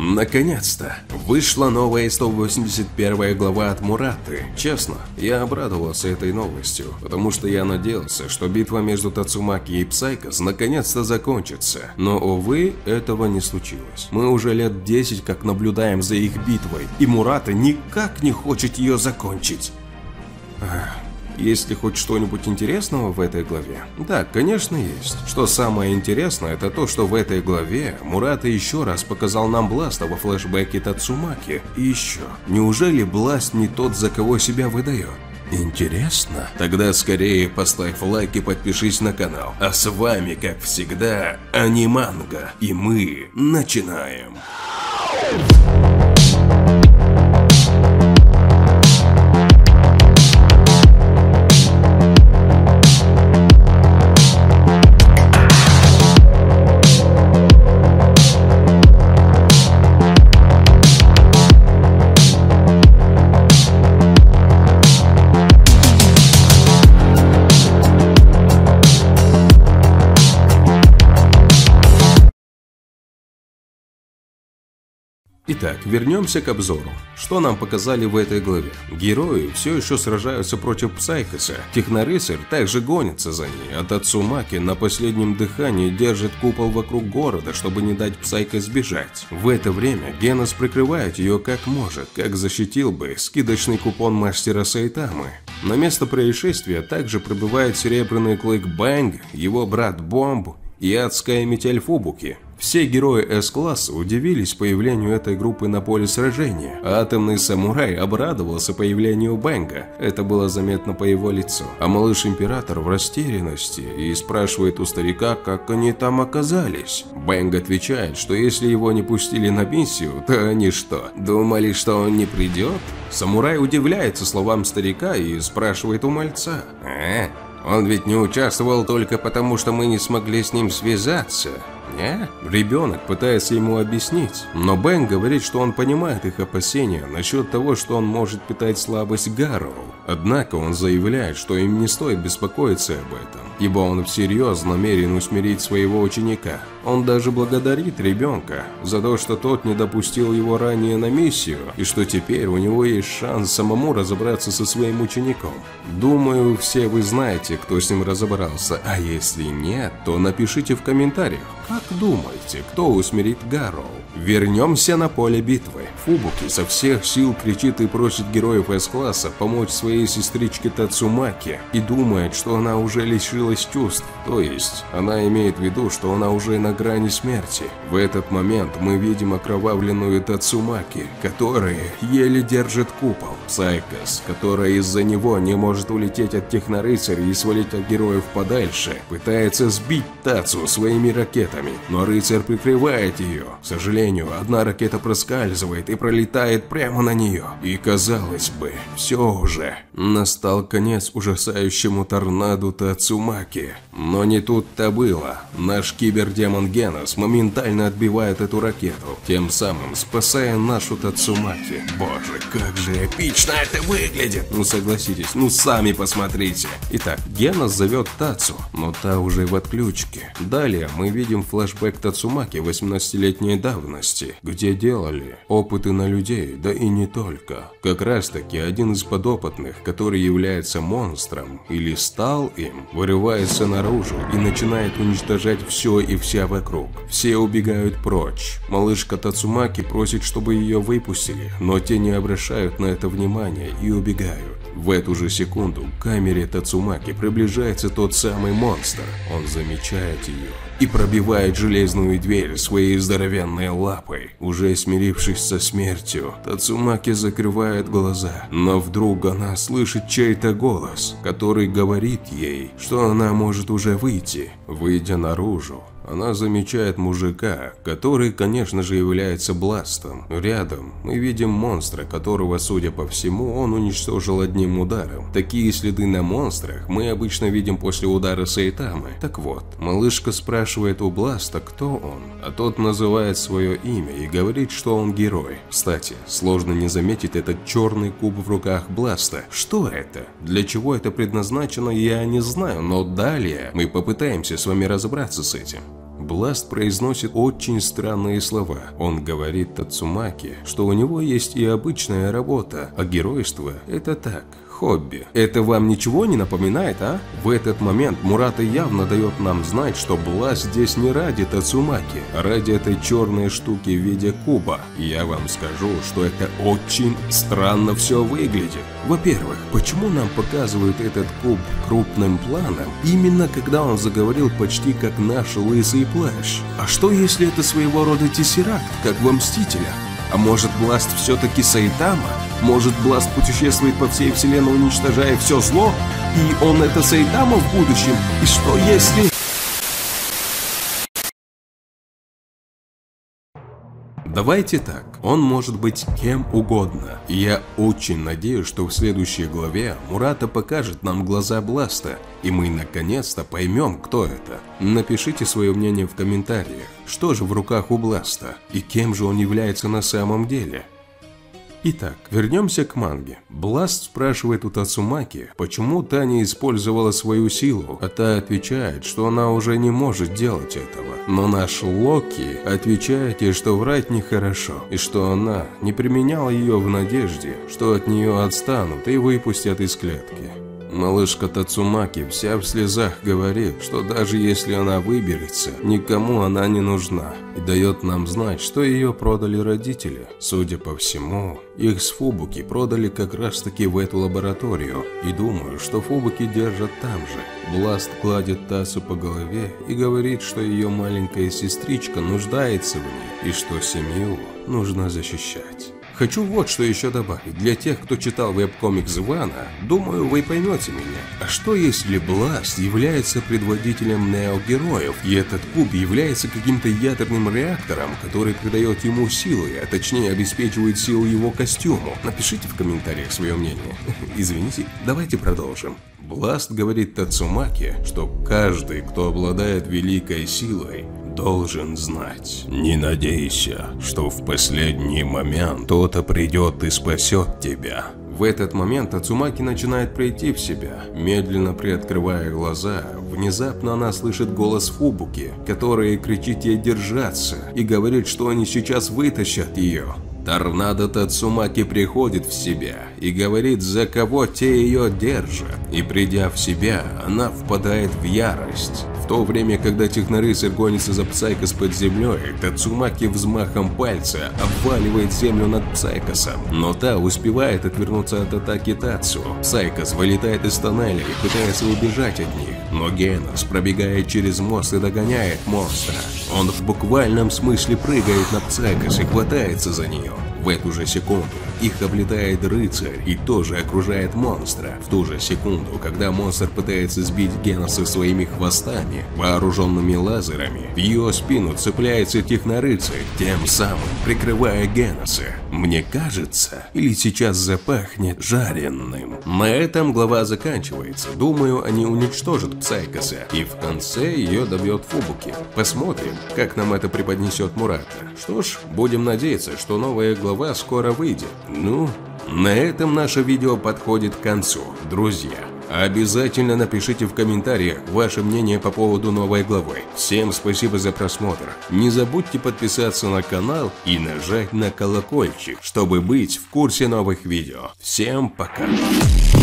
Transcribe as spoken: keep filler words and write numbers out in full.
Наконец-то! Вышла новая сто восемьдесят первая глава от Мураты. Честно, я обрадовался этой новостью, потому что я надеялся, что битва между Тацумаки и Псайкос наконец-то закончится. Но, увы, этого не случилось. Мы уже лет десять как наблюдаем за их битвой, и Мурата никак не хочет ее закончить. Ах. Есть ли хоть что-нибудь интересного в этой главе? Да, конечно, есть. Что самое интересное, это то, что в этой главе Мурата еще раз показал нам Бласта во флешбеке Тацумаки. И еще, неужели Бласт не тот, за кого себя выдает? Интересно? Тогда скорее поставь лайк и подпишись на канал. А с вами, как всегда, Аниманга. И мы начинаем. Итак, вернемся к обзору. Что нам показали в этой главе? Герои все еще сражаются против Псайкоса. Технорыцарь также гонится за ней, а Тацумаки на последнем дыхании держит купол вокруг города, чтобы не дать Псайкос сбежать. В это время Генос прикрывает ее как может, как защитил бы скидочный купон мастера Сайтамы. На место происшествия также прибывает серебряный клык Бэнг, его брат Бомб и адская метель Фубуки. Все герои С-класса удивились появлению этой группы на поле сражения, а атомный самурай обрадовался появлению Бэнга, это было заметно по его лицу. А малыш-император в растерянности и спрашивает у старика, как они там оказались. Бэнг отвечает, что если его не пустили на миссию, то они что, думали, что он не придет? Самурай удивляется словам старика и спрашивает у мальца: «А, он ведь не участвовал только потому, что мы не смогли с ним связаться». Не? Ребенок пытается ему объяснить, но Бэнг говорит, что он понимает их опасения насчет того, что он может питать слабость Гарроу. Однако он заявляет, что им не стоит беспокоиться об этом, ибо он всерьез намерен усмирить своего ученика. Он даже благодарит ребенка за то, что тот не допустил его ранее на миссию, и что теперь у него есть шанс самому разобраться со своим учеником. Думаю, все вы знаете, кто с ним разобрался, а если нет, то напишите в комментариях. Как думаете, кто усмирит Гарроу? Вернемся на поле битвы. Фубуки со всех сил кричит и просит героев С-класса помочь своей сестричке Тацумаки и думает, что она уже лишилась чувств, то есть она имеет в виду, что она уже на грани смерти. В этот момент мы видим окровавленную Тацумаки, которая еле держит купол. Псайкос, которая из-за него не может улететь от технорыцаря и свалить от героев подальше, пытается сбить Тацу своими ракетами, но рыцарь прикрывает ее. К сожалению, одна ракета проскальзывает и пролетает прямо на нее. И казалось бы, все уже. Настал конец ужасающему торнадо Тацумаки. Но не тут-то было. Наш кибердемон Генос моментально отбивает эту ракету, тем самым спасая нашу Тацумаки. Боже, как же эпично это выглядит! Ну согласитесь, ну сами посмотрите. Итак, Генос зовет Тацу, но та уже в отключке. Далее мы видим флешбэк Тацумаки восемнадцатилетней давности, где делали опыты на людей, да и не только. Как раз таки один из подопытных, который является монстром или стал им, вырывается наружу и начинает уничтожать все и вся вокруг. Все убегают прочь. Малышка Тацумаки просит, чтобы ее выпустили, но те не обращают на это внимания и убегают. В эту же секунду к камере Тацумаки приближается тот самый монстр. Он замечает ее и пробивает железную дверь своей здоровенной лапой. Уже смирившись со смертью, Тацумаки закрывает глаза, но вдруг она слышит чей-то голос, который говорит ей, что она может уже выйти. Выйдя наружу, она замечает мужика, который, конечно же, является Бластом. Рядом мы видим монстра, которого, судя по всему, он уничтожил одним ударом. Такие следы на монстрах мы обычно видим после удара Сайтамы. Так вот, малышка спрашивает у Бласта, кто он, а тот называет свое имя и говорит, что он герой. Кстати, сложно не заметить этот черный куб в руках Бласта. Что это? Для чего это предназначено, я не знаю, но далее мы попытаемся с вами разобраться с этим. Бласт произносит очень странные слова. Он говорит Тацумаки, что у него есть и обычная работа, а геройство – это так, хобби. Это вам ничего не напоминает, а? В этот момент Мурата явно дает нам знать, что Бласт здесь не ради Тацумаки, а ради этой черной штуки в виде куба. И я вам скажу, что это очень странно все выглядит. Во-первых, почему нам показывают этот куб крупным планом, именно когда он заговорил почти как наш лысый плащ? А что если это своего рода тессеракт, как во Мстителях? А может, Бласт все-таки Сайтама? Может, Бласт путешествует по всей вселенной, уничтожая все зло? И он это Сайтама в будущем? И что если... Давайте так, он может быть кем угодно. И я очень надеюсь, что в следующей главе Мурата покажет нам глаза Бласта, и мы наконец-то поймем, кто это. Напишите свое мнение в комментариях, что же в руках у Бласта, и кем же он является на самом деле. Итак, вернемся к манге. Бласт спрашивает у Тацумаки, почему та не использовала свою силу, а та отвечает, что она уже не может делать этого. Но наш Локи отвечает ей, что врать нехорошо, и что она не применяла ее в надежде, что от нее отстанут и выпустят из клетки. Малышка Тацумаки вся в слезах говорит, что даже если она выберется, никому она не нужна, и дает нам знать, что ее продали родители. Судя по всему, их с Фубуки продали как раз таки в эту лабораторию, и думаю, что Фубуки держат там же. Бласт гладит Тацу по голове и говорит, что ее маленькая сестричка нуждается в ней, и что семью нужно защищать. Хочу вот что еще добавить. Для тех, кто читал веб-комикс Вана, думаю, вы поймете меня. А что если Бласт является предводителем неогероев, и этот куб является каким-то ядерным реактором, который придает ему силы, а точнее обеспечивает силу его костюму? Напишите в комментариях свое мнение. Извините, давайте продолжим. Бласт говорит Тацумаки, что каждый, кто обладает великой силой, должен знать. Не надейся, что в последний момент кто-то придет и спасет тебя. В этот момент Тацумаки начинает прийти в себя. Медленно приоткрывая глаза, внезапно она слышит голос Фубуки, который кричит ей держаться и говорит, что они сейчас вытащат ее. Торнадо Тацумаки приходит в себя и говорит, за кого те ее держат. И придя в себя, она впадает в ярость. В то время, когда технорыцарь гонится за Псайкос под землей, Тацумаки взмахом пальца обваливает землю над Псайкосом. Но та успевает отвернуться от атаки Тацу. Псайкос вылетает из тоннеля и пытается убежать от них. Но Генос пробегает через мост и догоняет монстра. Он в буквальном смысле прыгает на Псайкос и хватается за нее. В эту же секунду их облетает рыцарь и тоже окружает монстра. В ту же секунду, когда монстр пытается сбить Геноса своими хвостами, вооруженными лазерами, в ее спину цепляется технорыцарь, тем самым прикрывая Геноса. Мне кажется, или сейчас запахнет жареным. На этом глава заканчивается. Думаю, они уничтожат Псайкоса, и в конце ее добьет Фубуки. Посмотрим, как нам это преподнесет Мурата. Что ж, будем надеяться, что новая глава скоро выйдет. Ну, на этом наше видео подходит к концу. Друзья, обязательно напишите в комментариях ваше мнение по поводу новой главы. Всем спасибо за просмотр. Не забудьте подписаться на канал и нажать на колокольчик, чтобы быть в курсе новых видео. Всем пока.